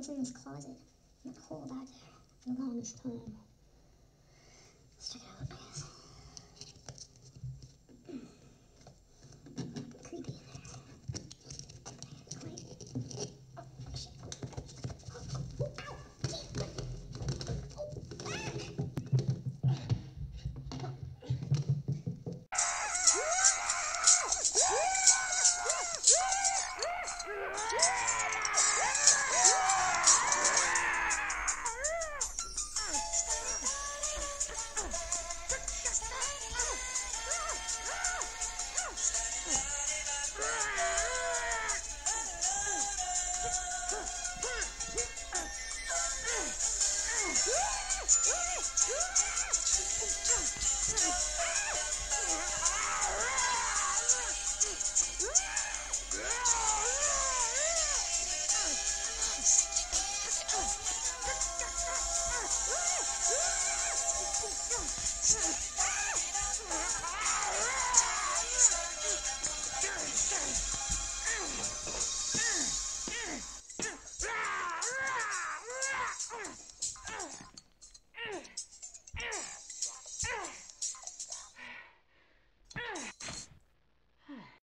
what's in this closet, in that hole back there, for the longest time. Let's check it out, I guess. Creepy in there. Oh, shit. Oh, ow!